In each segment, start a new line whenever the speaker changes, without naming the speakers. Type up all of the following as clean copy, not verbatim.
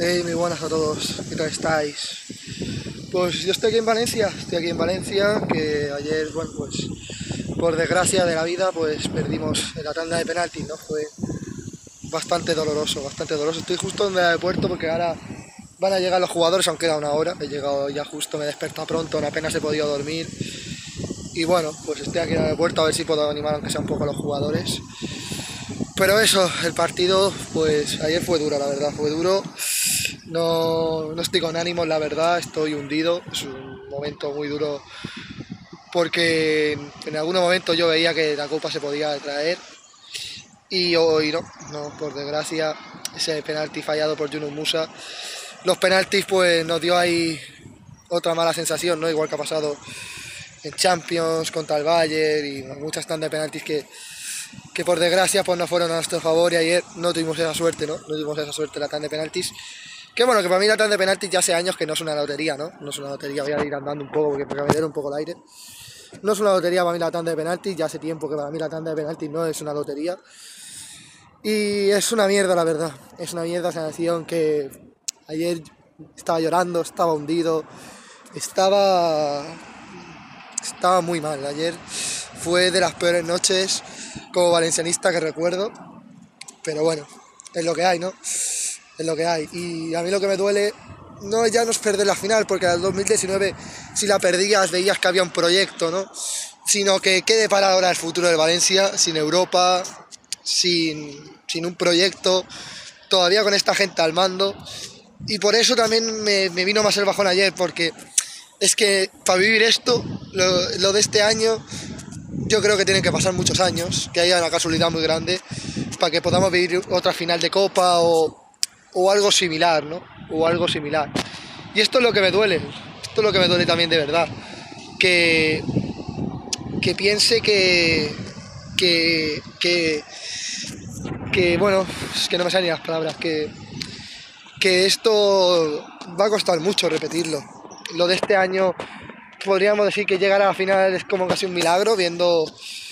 Hey, muy buenas a todos, ¿qué tal estáis? Pues yo estoy aquí en Valencia, que ayer, bueno, pues por desgracia de la vida, pues perdimos en la tanda de penaltis, ¿no? Fue bastante doloroso, bastante doloroso. Estoy justo en el aeropuerto porque ahora van a llegar los jugadores, aún queda una hora. He llegado ya justo, me he despertado pronto, apenas he podido dormir. Y bueno, pues estoy aquí en el aeropuerto a ver si puedo animar aunque sea un poco a los jugadores. Pero eso, el partido, pues ayer fue duro, la verdad, fue duro. No estoy con ánimos, la verdad, estoy hundido. Es un momento muy duro porque en algún momento yo veía que la copa se podía traer y hoy no, por desgracia, ese penalti fallado por Yunus Musa. Los penaltis pues nos dio ahí otra mala sensación, ¿no? Igual que ha pasado en Champions contra el Bayern y muchas tandas de penaltis que por desgracia pues no fueron a nuestro favor y ayer no tuvimos esa suerte, ¿no? No tuvimos esa suerte en la tanda de penaltis. Que bueno, que para mí la tanda de penaltis ya hace años que no es una lotería, ¿no? No es una lotería, voy a ir andando un poco porque me dé un poco el aire. No es una lotería para mí la tanda de penaltis, ya hace tiempo que para mí la tanda de penaltis no es una lotería. Y es una mierda, la verdad. Es una mierda esa sensación que ayer estaba llorando, estaba hundido, estaba muy mal. Ayer fue de las peores noches como valencianista que recuerdo, pero bueno, es lo que hay, ¿no? Es lo que hay. Y a mí lo que me duele ya no es perder la final, porque en el 2019 si la perdías veías que había un proyecto, ¿no? Sino que quede para ahora el futuro del Valencia, sin Europa, sin un proyecto, todavía con esta gente al mando. Y por eso también me vino más el bajón ayer, porque es que para vivir esto, lo de este año, yo creo que tienen que pasar muchos años, que haya una casualidad muy grande, para que podamos vivir otra final de Copa o algo similar, ¿no? O algo similar. Y esto es lo que me duele, esto es lo que me duele también de verdad, que piense que bueno, es que no me salen ni las palabras, que esto va a costar mucho repetirlo. Lo de este año podríamos decir que llegar a la final es como casi un milagro, viendo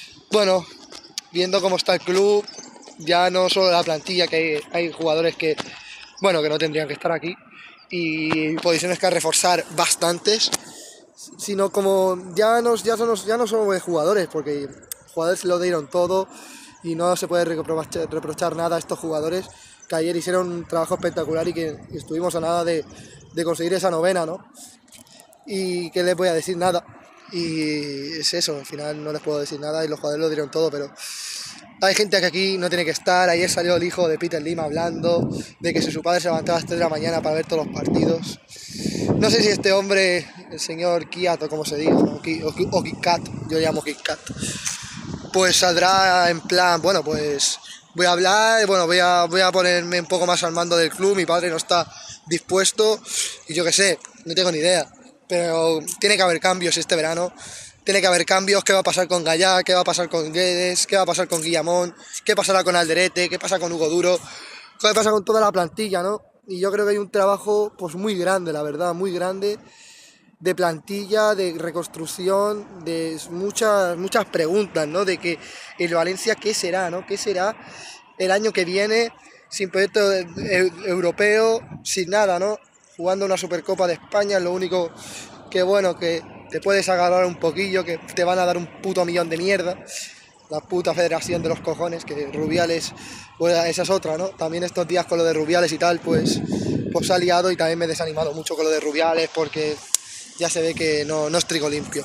cómo está el club, ya no solo la plantilla, que hay jugadores que no tendrían que estar aquí, y posiciones que reforzar bastantes, sino como ya no somos de jugadores, porque jugadores lo dieron todo y no se puede reprochar nada a estos jugadores que ayer hicieron un trabajo espectacular y que estuvimos a nada de conseguir esa novena, ¿no? Y que les voy a decir nada, y es eso, al final no les puedo decir nada y los jugadores lo dieron todo, pero hay gente que aquí no tiene que estar. Ayer salió el hijo de Peter Lim hablando de que si su padre se levantaba a las 3 de la mañana para ver todos los partidos. No sé si este hombre, el señor Kiat o como se diga, ¿no? o Kikat, yo llamo Kikat, pues saldrá en plan, bueno, pues voy a hablar, voy a ponerme un poco más al mando del club, mi padre no está dispuesto y yo qué sé, no tengo ni idea, pero tiene que haber cambios este verano. Tiene que haber cambios. ¿Qué va a pasar con Gallá? ¿Qué va a pasar con Guedes? ¿Qué va a pasar con Guillamón? ¿Qué pasará con Alderete? ¿Qué pasa con Hugo Duro? ¿Qué pasa con toda la plantilla, no? Y yo creo que hay un trabajo pues muy grande, la verdad, muy grande, de plantilla, de reconstrucción, de muchas preguntas, ¿no? De que el Valencia, ¿qué será, no? ¿Qué será el año que viene sin proyecto europeo, sin nada, ¿no? Jugando una Supercopa de España, lo único que que te puedes agarrar un poquillo, que te van a dar un puto millón de mierda, la puta federación de los cojones, que Rubiales, pues esa es otra, ¿no? También estos días con lo de Rubiales y tal, pues ha liado y también me he desanimado mucho con lo de Rubiales porque ya se ve que no es trigo limpio.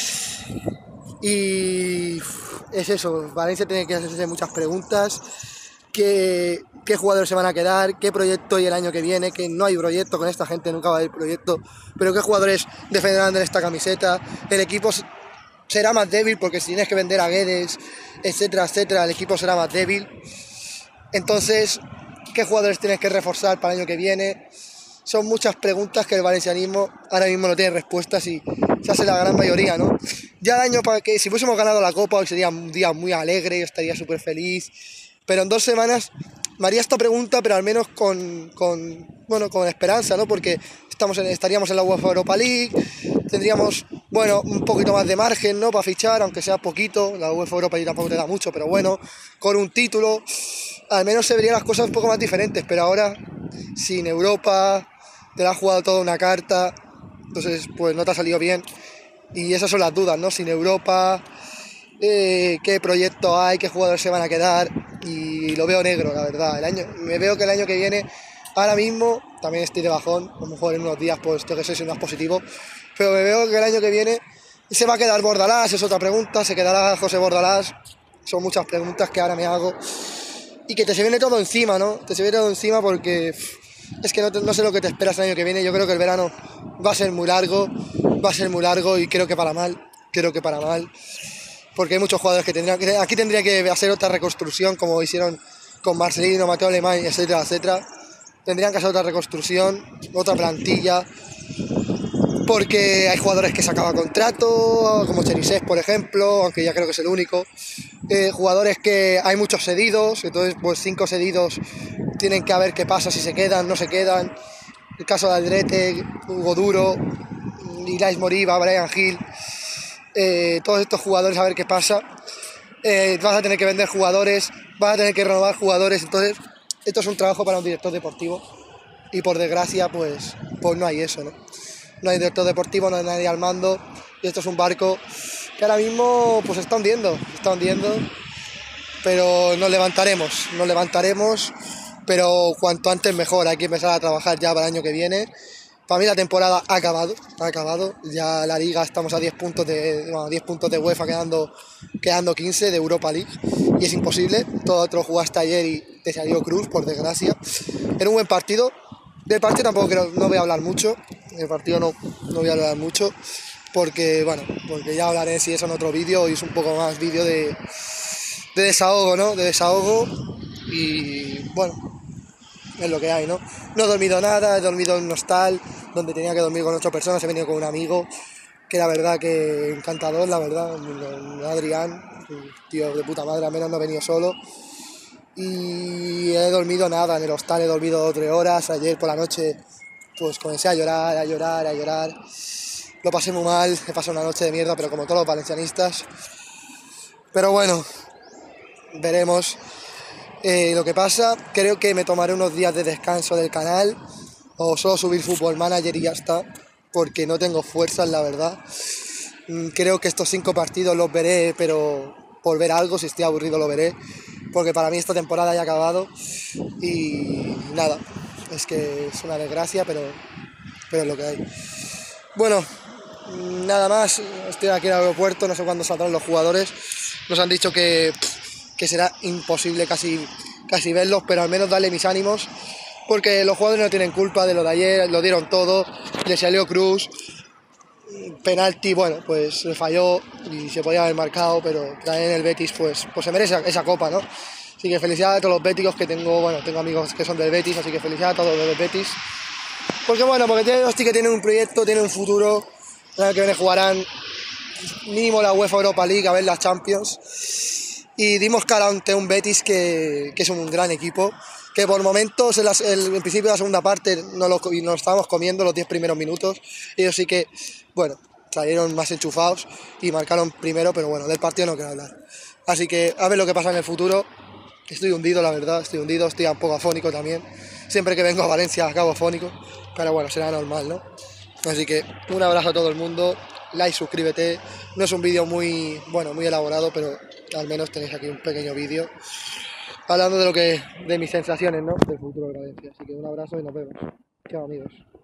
Y es eso, Valencia tiene que hacerse muchas preguntas. ¿Qué jugadores se van a quedar? ¿Qué proyecto hay el año que viene? Que no hay proyecto con esta gente, nunca va a haber proyecto. Pero ¿qué jugadores defenderán en esta camiseta? El equipo será más débil porque si tienes que vender a Guedes, etcétera, etcétera, el equipo será más débil. Entonces, ¿qué jugadores tienes que reforzar para el año que viene? Son muchas preguntas que el valencianismo ahora mismo no tiene respuestas y se hace la gran mayoría, ¿no? Ya el año para que si fuésemos ganado la Copa hoy sería un día muy alegre, yo estaría súper feliz. Pero en 2 semanas me haría esta pregunta, pero al menos con esperanza, ¿no? Porque estaríamos en la UEFA Europa League, tendríamos, un poquito más de margen, ¿no? Para fichar, aunque sea poquito, la UEFA Europa League tampoco te da mucho, pero bueno, con un título, al menos se verían las cosas un poco más diferentes, pero ahora sin Europa, te la has jugado toda una carta, entonces pues no te ha salido bien. Y esas son las dudas, ¿no? Sin Europa, qué proyecto hay, qué jugadores se van a quedar, y lo veo negro, la verdad. Me veo que el año que viene, ahora mismo, también estoy de bajón, a lo mejor en unos días pues tengo que ser más positivo, pero me veo que el año que viene se va a quedar Bordalás, es otra pregunta, se quedará José Bordalás, son muchas preguntas que ahora me hago, y que te se viene todo encima, ¿no? Te se viene todo encima porque es que no sé lo que te esperas el año que viene. Yo creo que el verano va a ser muy largo, y creo que para mal, porque hay muchos jugadores que aquí tendría que hacer otra reconstrucción, como hicieron con Marcelino, Mateo Alemán, etcétera, etcétera. Tendrían que hacer otra reconstrucción, otra plantilla, porque hay jugadores que se acaba contrato, como Cherisek, por ejemplo, aunque ya creo que es el único. Jugadores que hay muchos cedidos, entonces pues 5 cedidos tienen que ver qué pasa, si se quedan, no se quedan. El caso de Aldrete, Hugo Duro, Ilais Moriba, Brian Hill, todos estos jugadores a ver qué pasa. Vas a tener que vender jugadores, vas a tener que renovar jugadores, entonces esto es un trabajo para un director deportivo y por desgracia pues no hay eso, ¿no? No hay director deportivo, no hay nadie al mando y esto es un barco que ahora mismo pues está hundiendo, pero nos levantaremos, pero cuanto antes mejor. Hay que empezar a trabajar ya para el año que viene. Para mí la temporada ha acabado, ya la liga estamos a 10 puntos de UEFA, quedando 15 de Europa League, y es imposible. Todo otro jugaste ayer y te salió Cruz, por desgracia. Era un buen partido. Del partido tampoco no voy a hablar mucho, porque ya hablaré si eso en otro vídeo, y es un poco más vídeo de desahogo, ¿no? De desahogo, y bueno, es lo que hay, ¿no? No he dormido nada, he dormido en un hostal donde tenía que dormir con 8 personas, he venido con un amigo, que la verdad que encantador, la verdad, Adrián, un tío de puta madre, al menos no he venido solo. Y he dormido nada, en el hostal he dormido 3 horas, ayer por la noche pues comencé a llorar, lo pasé muy mal, he pasado una noche de mierda, pero como todos los valencianistas. Pero bueno, veremos lo que pasa. Creo que me tomaré unos días de descanso del canal, o solo subir Fútbol Manager y ya está, porque no tengo fuerzas, la verdad. Creo que estos 5 partidos los veré, pero por ver algo, si estoy aburrido lo veré, porque para mí esta temporada ya ha acabado y nada, es que es una desgracia, pero es lo que hay. Bueno, nada más, estoy aquí en el aeropuerto, no sé cuándo saldrán los jugadores. Nos han dicho que será imposible casi verlos, pero al menos darle mis ánimos, porque los jugadores no tienen culpa de lo de ayer, lo dieron todo, le salió Cruz, penalti, bueno, pues le falló y se podía haber marcado, pero también el Betis pues se merece esa copa, ¿no? Así que felicidades a todos los béticos que tengo amigos que son del Betis, así que felicidades a todos los del Betis. Porque ellos sí que tienen un proyecto, tienen un futuro. El año que viene jugarán mínimo la UEFA Europa League, a ver las Champions. Y dimos cara ante un Betis que es un gran equipo, que por momentos en principio de la segunda parte nos estábamos comiendo los 10 primeros minutos. Ellos sí que, bueno, salieron más enchufados y marcaron primero, pero bueno, del partido no quiero hablar. Así que a ver lo que pasa en el futuro. Estoy hundido, la verdad, estoy un poco afónico también. Siempre que vengo a Valencia acabo afónico, pero bueno, será normal, ¿no? Así que un abrazo a todo el mundo, like, suscríbete. No es un vídeo muy elaborado, pero al menos tenéis aquí un pequeño vídeo hablando de mis sensaciones, ¿no? Del futuro de Valencia. Así que un abrazo y nos vemos. Chao, amigos.